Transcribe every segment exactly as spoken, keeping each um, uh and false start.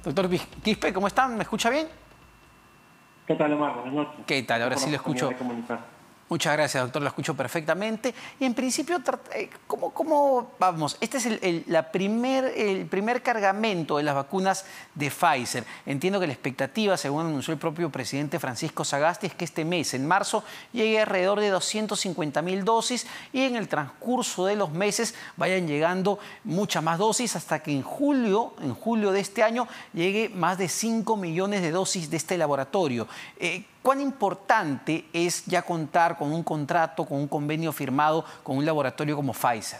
Doctor Quispe, ¿cómo están? ¿Me escucha bien? ¿Qué tal, Omar? Buenas noches. ¿Qué tal? Ahora sí lo escucho. Muchas gracias, doctor, lo escucho perfectamente. Y en principio, ¿cómo, cómo vamos? Este es el, el, la primer, el primer cargamento de las vacunas de Pfizer. Entiendo que la expectativa, según anunció el propio presidente Francisco Sagasti, es que este mes, en marzo, llegue alrededor de doscientas cincuenta mil dosis y en el transcurso de los meses vayan llegando muchas más dosis hasta que en julio, en julio de este año, llegue más de cinco millones de dosis de este laboratorio. Eh, ¿Cuán importante es ya contar con un contrato, con un convenio firmado con un laboratorio como Pfizer?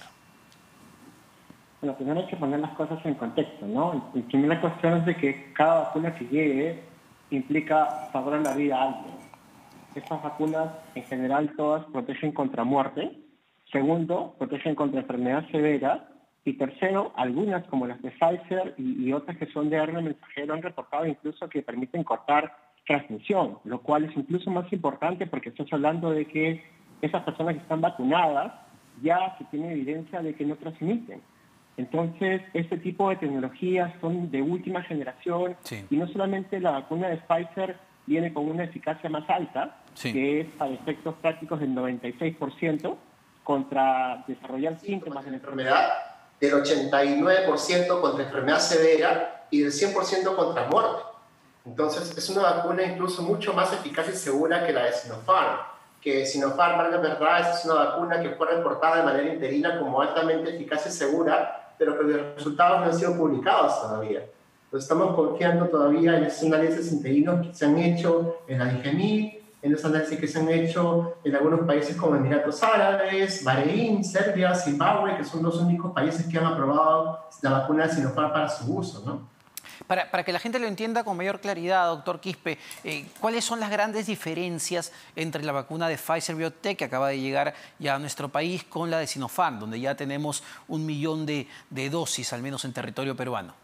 Bueno, primero hay que poner las cosas en contexto, ¿no? Y primera cuestión es de que cada vacuna que llegue implica salvar la vida a alguien. Estas vacunas, en general, todas protegen contra muerte. Segundo, protegen contra enfermedad severa. Y tercero, algunas, como las de Pfizer y, y otras que son de R N A mensajero, han reportado incluso que permiten cortar transmisión, lo cual es incluso más importante porque estás hablando de que esas personas que están vacunadas ya se tiene evidencia de que no transmiten. Entonces, este tipo de tecnologías son de última generación, sí. Y no solamente la vacuna de Pfizer viene con una eficacia más alta, sí, que es para efectos prácticos del noventa y seis por ciento contra desarrollar síntomas de la enfermedad, del ochenta y nueve por ciento contra enfermedad severa y del cien por ciento contra muerte. Entonces, es una vacuna incluso mucho más eficaz y segura que la de Sinopharm. Que Sinopharm, para la verdad, es una vacuna que fue reportada de manera interina como altamente eficaz y segura, pero que los resultados no han sido publicados todavía. Entonces, estamos confiando todavía en esos análisis interinos que se han hecho en la D G M I, en los análisis que se han hecho en algunos países como Emiratos Árabes, Bahrein, Serbia, Zimbabue, que son los únicos países que han aprobado la vacuna de Sinopharm para su uso, ¿no? Para, para que la gente lo entienda con mayor claridad, doctor Quispe, eh, ¿cuáles son las grandes diferencias entre la vacuna de Pfizer-BioNTech que acaba de llegar ya a nuestro país con la de Sinopharm, donde ya tenemos un millón de, de dosis, al menos en territorio peruano?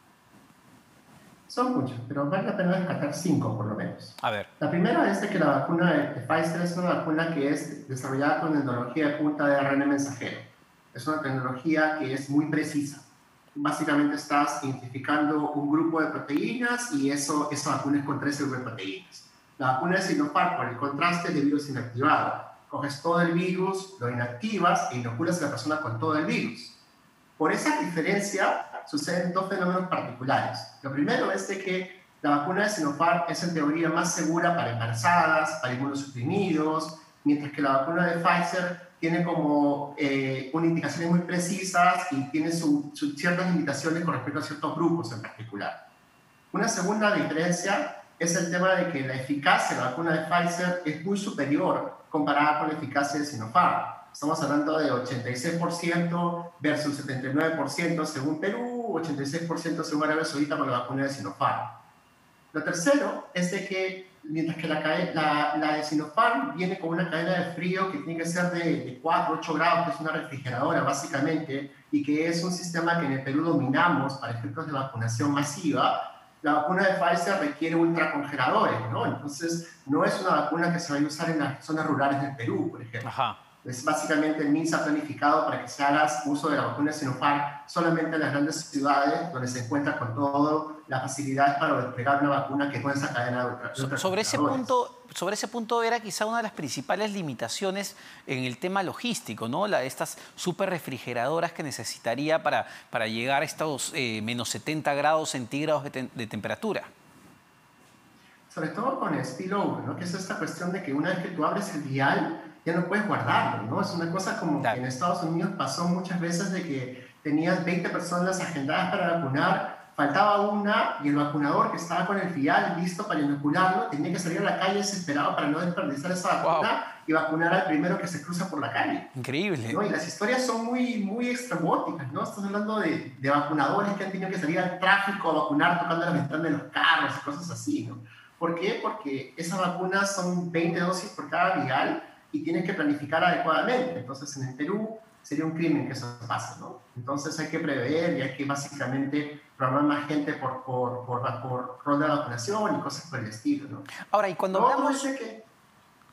Son muchas, pero vale la pena destacar cinco por lo menos. A ver. La primera es de que la vacuna de, de Pfizer es una vacuna que es desarrollada con tecnología de punta de R N A mensajero. Es una tecnología que es muy precisa. Básicamente estás identificando un grupo de proteínas y eso, esa vacuna es contra ese grupo de proteínas. La vacuna de Sinopharm, por el contraste de virus inactivado. Coges todo el virus, lo inactivas e inoculas a la persona con todo el virus. Por esa diferencia suceden dos fenómenos particulares. Lo primero es de que la vacuna de Sinopharm es en teoría más segura para embarazadas, para inmunosuprimidos, mientras que la vacuna de Pfizer tiene como eh, unas indicaciones muy precisas y tiene su, su, ciertas limitaciones con respecto a ciertos grupos en particular. Una segunda diferencia es el tema de que la eficacia de la vacuna de Pfizer es muy superior comparada con la eficacia de Sinopharm. Estamos hablando de ochenta y seis por ciento versus setenta y nueve por ciento según Perú, ochenta y seis por ciento según Arabia Saudita con la vacuna de Sinopharm. Lo tercero es de que mientras que la, la, la de Sinopharm viene con una cadena de frío que tiene que ser de, de cuatro a ocho grados, que es una refrigeradora básicamente, y que es un sistema que en el Perú dominamos para efectos de vacunación masiva, la vacuna de Pfizer requiere ultracongeladores, ¿no? Entonces, no es una vacuna que se vaya a usar en las zonas rurales del Perú, por ejemplo. Ajá. Es básicamente el MINSA planificado para que se haga uso de la vacuna de Sinopharm solamente en las grandes ciudades donde se encuentra con todas las facilidades para desplegar una vacuna que con esa cadena de ultra, so, sobre ese punto Sobre ese punto era quizá una de las principales limitaciones en el tema logístico, ¿no? La de estas super refrigeradoras que necesitaría para, para llegar a estos eh, menos setenta grados centígrados de, te de temperatura. Sobre todo con el spillover, ¿no? Que es esta cuestión de que una vez que tú abres el vial, ya no puedes guardarlo, ¿no? Es una cosa como claro. Que en Estados Unidos pasó muchas veces de que tenías veinte personas agendadas para vacunar, faltaba una y el vacunador que estaba con el vial listo para inocularlo tenía que salir a la calle desesperado para no desperdiciar esa vacuna wow. Y vacunar al primero que se cruza por la calle. Increíble. ¿No? Y las historias son muy, muy extremóticas, ¿no? Estás hablando de, de vacunadores que han tenido que salir al tráfico a vacunar tocando la ventana de los carros y cosas así, ¿no? ¿Por qué? Porque esas vacunas son veinte dosis por cada vial y tienen que planificar adecuadamente. Entonces, en el Perú sería un crimen que eso pase, ¿no? Entonces hay que prever y hay que básicamente programar más gente por, por, por, por rol de vacunación y cosas por el estilo, ¿no? Ahora, y cuando no, hablamos... Que...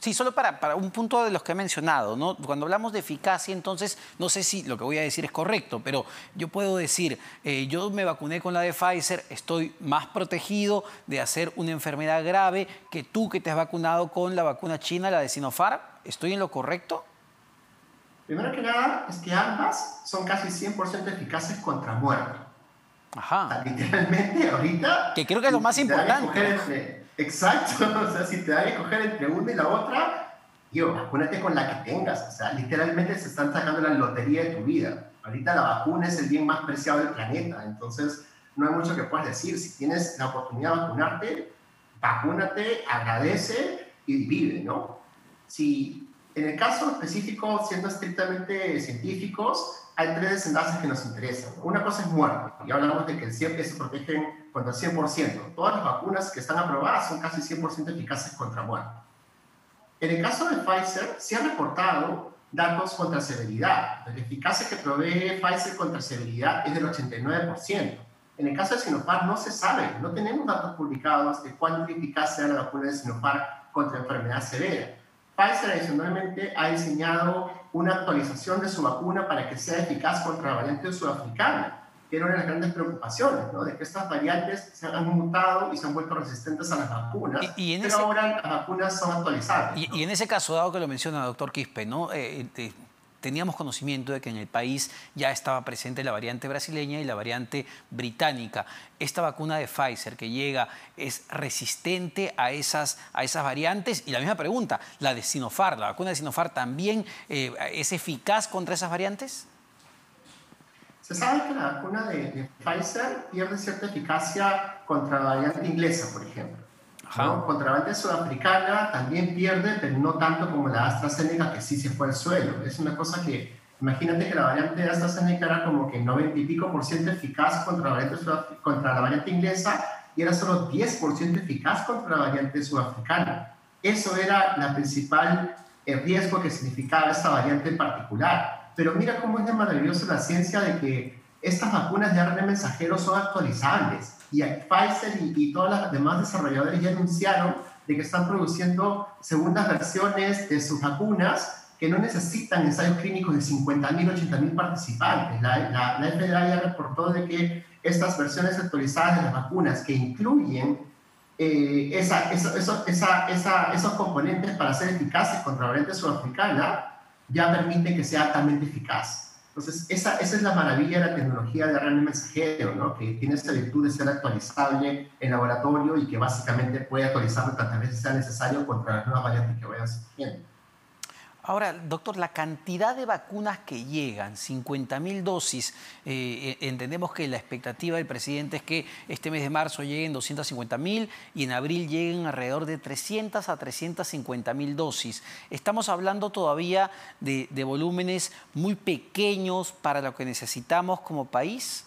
Sí, solo para, para un punto de los que he mencionado, ¿no? Cuando hablamos de eficacia, entonces, no sé si lo que voy a decir es correcto, pero yo puedo decir, eh, yo me vacuné con la de Pfizer, estoy más protegido de hacer una enfermedad grave que tú que te has vacunado con la vacuna china, la de Sinopharm. ¿Estoy en lo correcto? Primero que nada, es que ambas son casi cien por ciento eficaces contra muerte. Ajá. O sea, literalmente, ahorita... Que creo que es lo más importante. Entre, exacto. O sea, si te da que escoger entre una y la otra, tío, vacúnate con la que tengas. O sea, literalmente se están sacando la lotería de tu vida. Ahorita la vacuna es el bien más preciado del planeta. Entonces, no hay mucho que puedas decir. Si tienes la oportunidad de vacunarte, vacúnate, agradece y vive, ¿no? Si... En el caso específico, siendo estrictamente científicos, hay tres desenlaces que nos interesan. Una cosa es muerte, y hablamos de que siempre se protegen contra el cien por ciento. Todas las vacunas que están aprobadas son casi cien por ciento eficaces contra muerte. En el caso de Pfizer, se han reportado datos contra severidad. La eficacia que provee Pfizer contra severidad es del ochenta y nueve por ciento. En el caso de Sinopharm no se sabe, no tenemos datos publicados de cuánto eficaz sea la vacuna de Sinopharm contra enfermedad severa. Pfizer adicionalmente ha diseñado una actualización de su vacuna para que sea eficaz contra la variante sudafricana, que era una de las grandes preocupaciones, ¿no? De que estas variantes se han mutado y se han vuelto resistentes a las vacunas, y, y en pero ese, ahora las vacunas son actualizables. Y, ¿no? y en ese caso, dado que lo menciona el doctor Quispe, ¿no? Eh, eh, teníamos conocimiento de que en el país ya estaba presente la variante brasileña y la variante británica. Esta vacuna de Pfizer que llega es resistente a esas, a esas variantes. Y la misma pregunta, la de Sinopharm, ¿la vacuna de Sinopharm también eh, es eficaz contra esas variantes? Se sabe que la vacuna de, de Pfizer pierde cierta eficacia contra la variante inglesa, por ejemplo. ¿No? Contra la variante sudafricana también pierde, pero no tanto como la AstraZeneca, que sí se fue al suelo. Es una cosa que, imagínate que la variante de AstraZeneca era como que noventa y pico por ciento eficaz contra la variante, contra la variante inglesa y era solo diez por ciento eficaz contra la variante sudafricana. Eso era la principal eh, riesgo que significaba esta variante en particular. Pero mira cómo es de maravillosa la ciencia de que estas vacunas de A R N A mensajero son actualizables. Y Pfizer y, y todas las demás desarrolladores ya anunciaron de que están produciendo segundas versiones de sus vacunas que no necesitan ensayos clínicos de cincuenta mil, ochenta mil participantes. La, la, la F D A ya reportó de que estas versiones actualizadas de las vacunas que incluyen eh, esa, esa, esa, esa, esa, esos componentes para ser eficaces contra la variante sudafricana ya permiten que sea altamente eficaz. Entonces, esa, esa es la maravilla de la tecnología de A R N A mensajero, ¿no? Que tiene esta virtud de ser actualizable en laboratorio y que básicamente puede actualizarlo tantas veces sea necesario contra las nuevas variantes que vayan surgiendo. Ahora, doctor, la cantidad de vacunas que llegan, cincuenta mil dosis, eh, entendemos que la expectativa del presidente es que este mes de marzo lleguen doscientas cincuenta mil y en abril lleguen alrededor de trescientas a trescientas cincuenta mil dosis. Estamos hablando todavía de, de volúmenes muy pequeños para lo que necesitamos como país.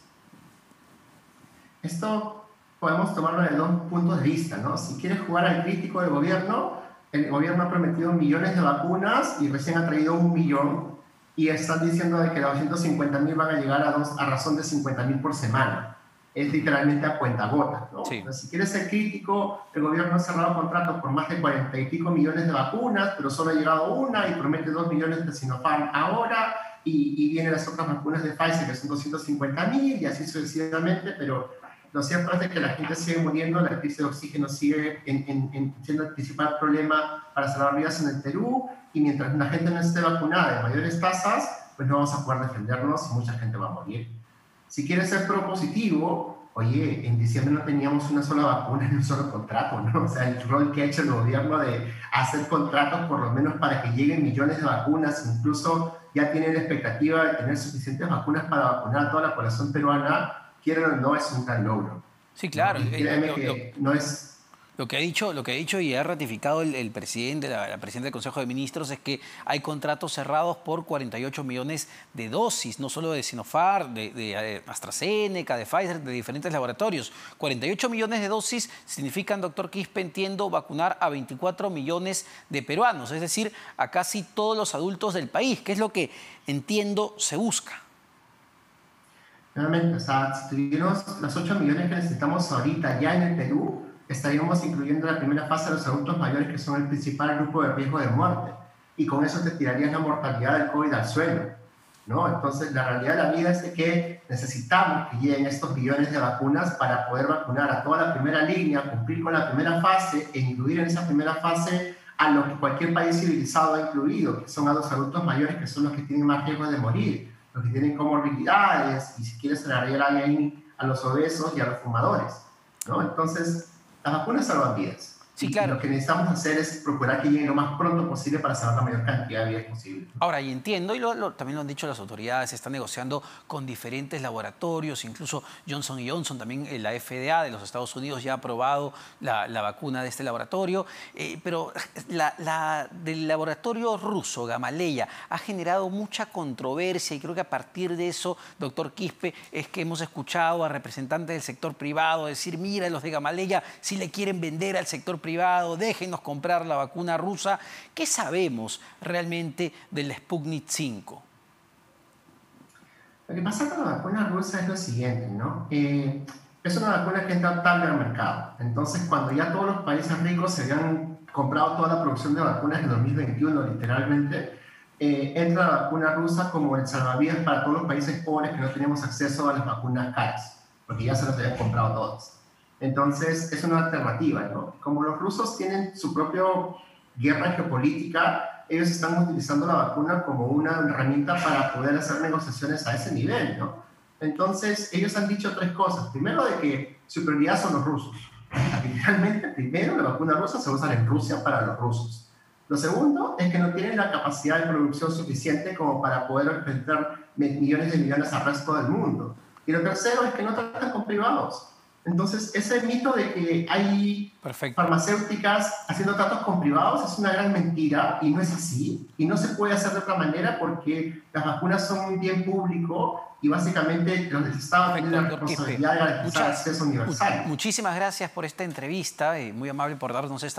Esto podemos tomarlo de dos puntos de vista, ¿no? Si quieres jugar al crítico del gobierno, el gobierno ha prometido millones de vacunas y recién ha traído un millón y están diciendo de que doscientas cincuenta mil van a llegar a, dos, a razón de cincuenta mil por semana. Es literalmente a cuentagotas, ¿no? Sí. O sea, si quieres ser crítico, el gobierno ha cerrado contratos por más de cuarenta y pico millones de vacunas, pero solo ha llegado una y promete dos millones de Sinopharm ahora y, y vienen las otras vacunas de Pfizer que son doscientas cincuenta mil y así sucesivamente, pero lo cierto es de que la gente sigue muriendo, la crisis de oxígeno sigue en, en, en siendo el principal problema para salvar vidas en el Perú, y mientras la gente no esté vacunada de mayores tasas, pues no vamos a poder defendernos y mucha gente va a morir. Si quieres ser propositivo, oye, en diciembre no teníamos una sola vacuna ni un solo contrato, ¿no? O sea, el rol que ha hecho el gobierno de hacer contratos por lo menos para que lleguen millones de vacunas, incluso ya tienen la expectativa de tener suficientes vacunas para vacunar a toda la población peruana, quieren o no, es un gran logro. Sí, claro. ¿No? Créeme lo, que lo, no es... Lo que ha dicho, lo que ha dicho y ha ratificado el, el presidente, la, la presidenta del Consejo de Ministros, es que hay contratos cerrados por cuarenta y ocho millones de dosis, no solo de Sinopharm, de, de AstraZeneca, de Pfizer, de diferentes laboratorios. cuarenta y ocho millones de dosis significan, doctor Quispe, entiendo, vacunar a veinticuatro millones de peruanos, es decir, a casi todos los adultos del país, que es lo que, entiendo, se busca. Nuevamente, o sea, si tuviéramos los ocho millones que necesitamos ahorita ya en el Perú, estaríamos incluyendo en la primera fase a los adultos mayores, que son el principal grupo de riesgo de muerte. Y con eso te tirarías la mortalidad del COVID al suelo, ¿no? Entonces, la realidad de la vida es de que necesitamos que lleguen estos billones de vacunas para poder vacunar a toda la primera línea, cumplir con la primera fase e incluir en esa primera fase a lo que cualquier país civilizado ha incluido, que son a los adultos mayores, que son los que tienen más riesgo de morir, los que tienen comorbilidades, y si quieres agregar ahí a los obesos y a los fumadores, ¿no? Entonces, las vacunas salvan vidas. Sí, claro. Y lo que necesitamos hacer es procurar que lleguen lo más pronto posible para salvar la mayor cantidad de vidas posible. Ahora, y entiendo, y lo, lo, también lo han dicho las autoridades, se están negociando con diferentes laboratorios, incluso Johnson y Johnson, también la F D A de los Estados Unidos ya ha aprobado la, la vacuna de este laboratorio, eh, pero la, la del laboratorio ruso, Gamaleya, ha generado mucha controversia y creo que a partir de eso, doctor Quispe, es que hemos escuchado a representantes del sector privado decir, mira, los de Gamaleya si le quieren vender al sector privado, privado, déjenos comprar la vacuna rusa. ¿Qué sabemos realmente del Sputnik cinco? Lo que pasa con la vacuna rusa es lo siguiente, ¿no? Eh, es una vacuna que entra tarde al mercado. Entonces, cuando ya todos los países ricos se habían comprado toda la producción de vacunas en dos mil veintiuno, literalmente, eh, entra la vacuna rusa como el salvavidas para todos los países pobres que no teníamos acceso a las vacunas caras, porque ya se las habían comprado todas. Entonces, es una alternativa, ¿no? Como los rusos tienen su propia guerra geopolítica, ellos están utilizando la vacuna como una herramienta para poder hacer negociaciones a ese nivel, ¿no? Entonces, ellos han dicho tres cosas. Primero, de que su prioridad son los rusos. Literalmente, primero, la vacuna rusa se usa en Rusia para los rusos. Lo segundo es que no tienen la capacidad de producción suficiente como para poder vender millones de millones al resto del mundo. Y lo tercero es que no tratan con privados. Entonces, ese mito de que hay Perfecto. farmacéuticas haciendo tratos con privados es una gran mentira y no es así. Y no se puede hacer de otra manera porque las vacunas son un bien público y básicamente los estados tienen la responsabilidad de garantizar acceso universal. Muchísimas gracias por esta entrevista, eh, muy amable por darnos esta